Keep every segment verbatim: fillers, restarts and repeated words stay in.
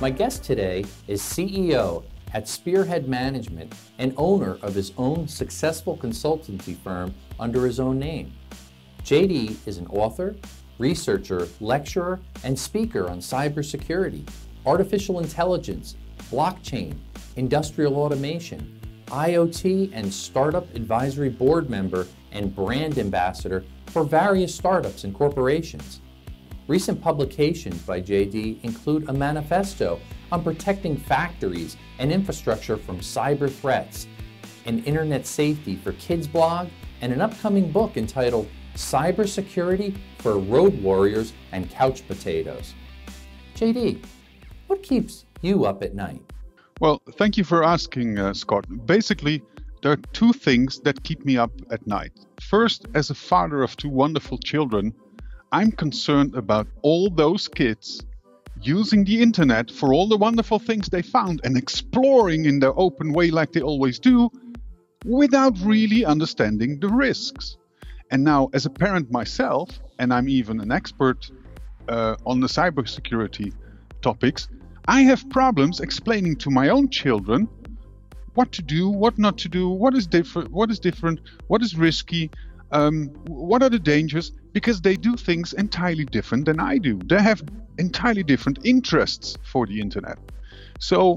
My guest today is C E O at Spearhead Management and owner of his own successful consultancy firm under his own name. J D is an author, researcher, lecturer, and speaker on cybersecurity, artificial intelligence, blockchain, industrial automation, I O T, and startup advisory board member and brand ambassador for various startups and corporations. Recent publications by J D include a manifesto on protecting factories and infrastructure from cyber threats, an internet safety for kids blog, and an upcoming book entitled Cybersecurity for Road Warriors and Couch Potatoes. J D, what keeps you up at night? Well, thank you for asking, uh, Scott. Basically, there are two things that keep me up at night. First, as a father of two wonderful children, I'm concerned about all those kids using the internet for all the wonderful things they found and exploring in their open way like they always do, without really understanding the risks. And now, as a parent myself, and I'm even an expert uh, on the cybersecurity topics, I have problems explaining to my own children what to do, what not to do, what is different, what is different, what is risky, um, what are the dangers, because they do things entirely different than I do. They have entirely different interests for the internet. So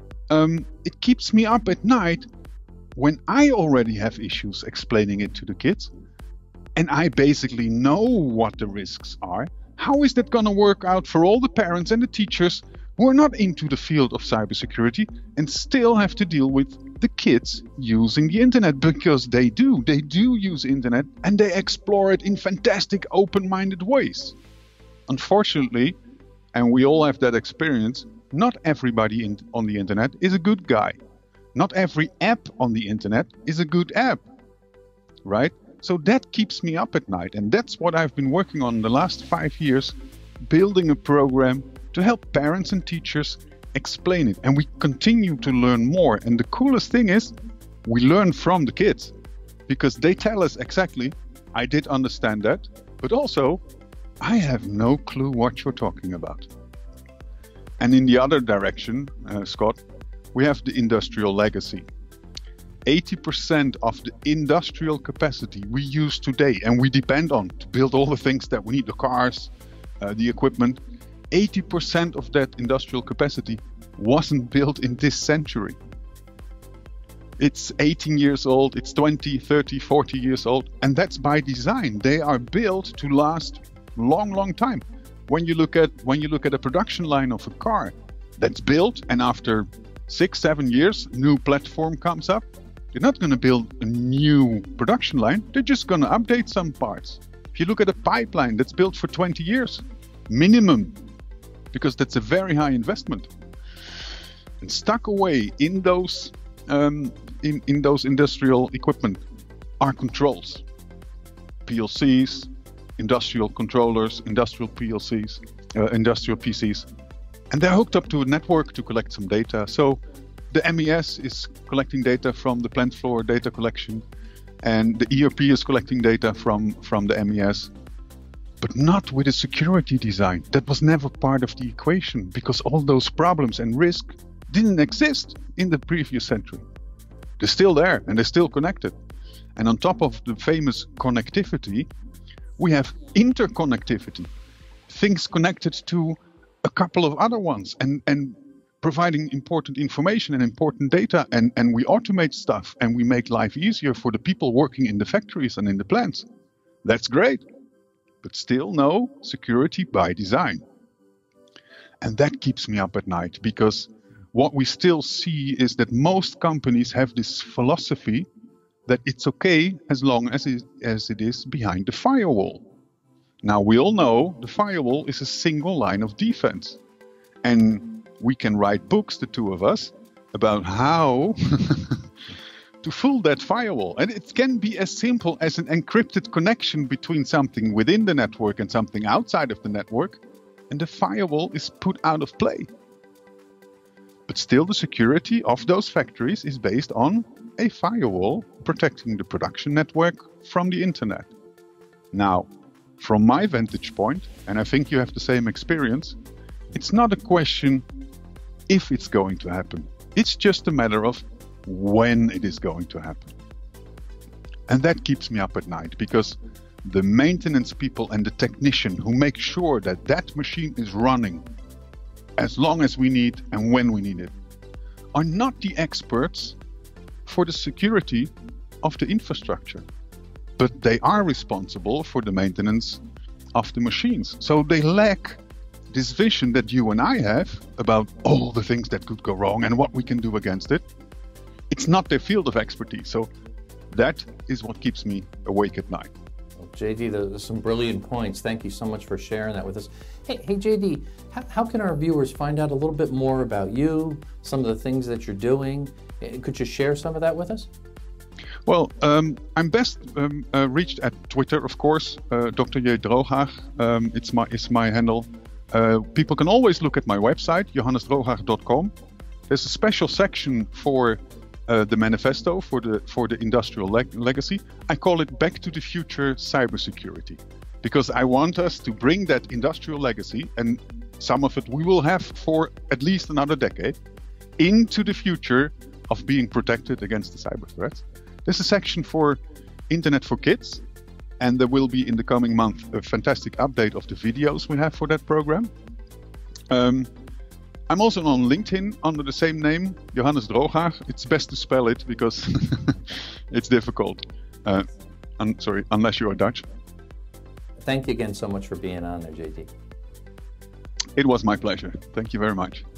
um, it keeps me up at night when I already have issues explaining it to the kids, and I basically know what the risks are. How is that going to work out for all the parents and the teachers who are not into the field of cybersecurity and still have to deal with the kids using the internet? Because they do, they do use internet and they explore it in fantastic open-minded ways. Unfortunately, and we all have that experience, not everybody in, on the internet is a good guy. Not every app on the internet is a good app, right? So that keeps me up at night, and that's what I've been working on the last five years, building a program to help parents and teachers explain it. And we continue to learn more. And the coolest thing is we learn from the kids, because they tell us exactly, I did understand that, but also I have no clue what you're talking about. And in the other direction, uh, Scott, we have the industrial legacy. eighty percent of the industrial capacity we use today and we depend on to build all the things that we need, the cars, uh, the equipment, eighty percent of that industrial capacity wasn't built in this century. It's eighteen years old, it's twenty, thirty, forty years old, and that's by design. They are built to last long, long time. When you look at when you look at a production line of a car that's built, and after six, seven years, new platform comes up, they're not going to build a new production line, they're just going to update some parts. If you look at a pipeline that's built for twenty years, minimum, because that's a very high investment. And stuck away in those um, in, in those industrial equipment are controls. P L Cs, industrial controllers, industrial P L Cs, uh, industrial P Cs. And they're hooked up to a network to collect some data. So the M E S is collecting data from the plant floor data collection, and the E R P is collecting data from, from the M E S. But not with a security design. That was never part of the equation, because all those problems and risk didn't exist in the previous century. They're still there and they're still connected. And on top of the famous connectivity, we have interconnectivity, things connected to a couple of other ones and, and providing important information and important data, and, and we automate stuff and we make life easier for the people working in the factories and in the plants. That's great. But still no security by design. And that keeps me up at night, because what we still see is that most companies have this philosophy that it's okay as long as it, as it is behind the firewall. Now we all know the firewall is a single line of defense. And we can write books, the two of us, about how to fool that firewall. And it can be as simple as an encrypted connection between something within the network and something outside of the network, and the firewall is put out of play. But still, the security of those factories is based on a firewall protecting the production network from the internet. Now, from my vantage point, and I think you have the same experience, it's not a question if it's going to happen. It's just a matter of when it is going to happen. And that keeps me up at night, because the maintenance people and the technician who make sure that that machine is running as long as we need and when we need it are not the experts for the security of the infrastructure, but they are responsible for the maintenance of the machines. So they lack this vision that you and I have about all the things that could go wrong and what we can do against it. It's not their field of expertise. So that is what keeps me awake at night. Well, J D, those are some brilliant points. Thank you so much for sharing that with us. Hey, hey J D, how, how can our viewers find out a little bit more about you, some of the things that you're doing? Could you share some of that with us? Well, um, I'm best um, uh, reached at Twitter, of course. Uh, Doctor J. Drooghaag, um, it's my it's my handle. Uh, people can always look at my website, johannes drooghaag dot com. There's a special section for uh, the manifesto for the for the industrial leg legacy. I call it Back to the Future Cybersecurity, because I want us to bring that industrial legacy, and some of it we will have for at least another decade, into the future of being protected against the cyber threats. There's a section for Internet for Kids, and there will be in the coming month a fantastic update of the videos we have for that program. Um, I'm also on LinkedIn under the same name, Johannes Drooghaag. It's best to spell it because it's difficult. Uh, I'm sorry, unless you are Dutch. Thank you again so much for being on there, J D. It was my pleasure. Thank you very much.